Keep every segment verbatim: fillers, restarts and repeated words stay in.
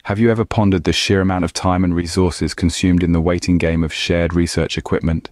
Have you ever pondered the sheer amount of time and resources consumed in the waiting game of shared research equipment?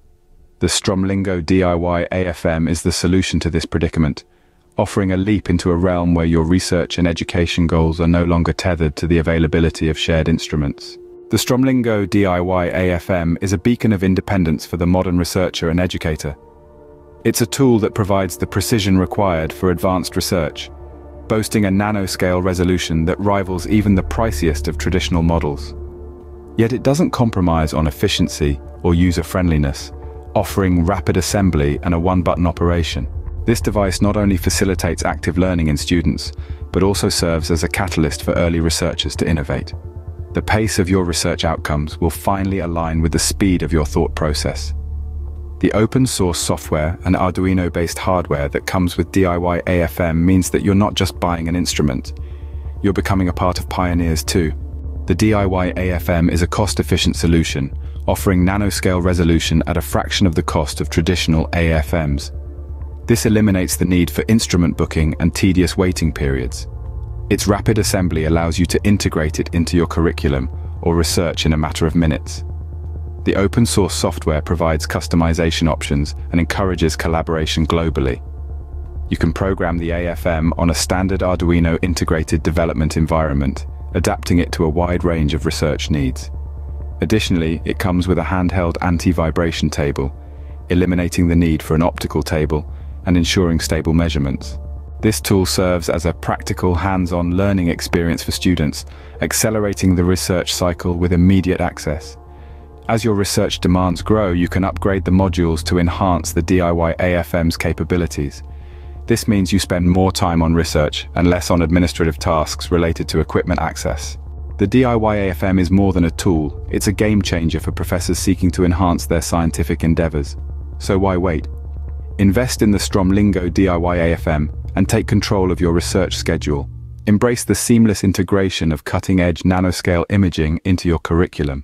The Strømlingo D I Y A F M is the solution to this predicament, offering a leap into a realm where your research and education goals are no longer tethered to the availability of shared instruments. The Strømlingo D I Y A F M is a beacon of independence for the modern researcher and educator. It's a tool that provides the precision required for advanced research, boasting a nanoscale resolution that rivals even the priciest of traditional models. Yet it doesn't compromise on efficiency or user-friendliness, offering rapid assembly and a one-button operation. This device not only facilitates active learning in students, but also serves as a catalyst for early researchers to innovate. The pace of your research outcomes will finally align with the speed of your thought process. The open-source software and Arduino-based hardware that comes with D I Y A F M means that you're not just buying an instrument, you're becoming a part of pioneers too. The D I Y A F M is a cost-efficient solution, offering nanoscale resolution at a fraction of the cost of traditional A F Ms. This eliminates the need for instrument booking and tedious waiting periods. Its rapid assembly allows you to integrate it into your curriculum or research in a matter of minutes. The open-source software provides customization options and encourages collaboration globally. You can program the A F M on a standard Arduino integrated development environment, adapting it to a wide range of research needs. Additionally, it comes with a handheld anti-vibration table, eliminating the need for an optical table and ensuring stable measurements. This tool serves as a practical, hands-on learning experience for students, accelerating the research cycle with immediate access. As your research demands grow, you can upgrade the modules to enhance the D I Y A F M's capabilities. This means you spend more time on research and less on administrative tasks related to equipment access. The D I Y A F M is more than a tool, it's a game changer for professors seeking to enhance their scientific endeavors. So why wait? Invest in the Strømlingo D I Y A F M and take control of your research schedule. Embrace the seamless integration of cutting-edge nanoscale imaging into your curriculum.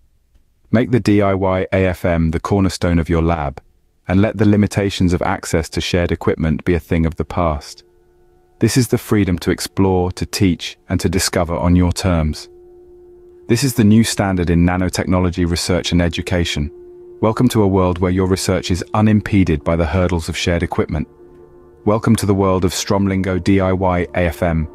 Make the D I Y A F M the cornerstone of your lab, and let the limitations of access to shared equipment be a thing of the past. This is the freedom to explore, to teach, and to discover on your terms. This is the new standard in nanotechnology research and education. Welcome to a world where your research is unimpeded by the hurdles of shared equipment. Welcome to the world of Strømlingo D I Y A F M,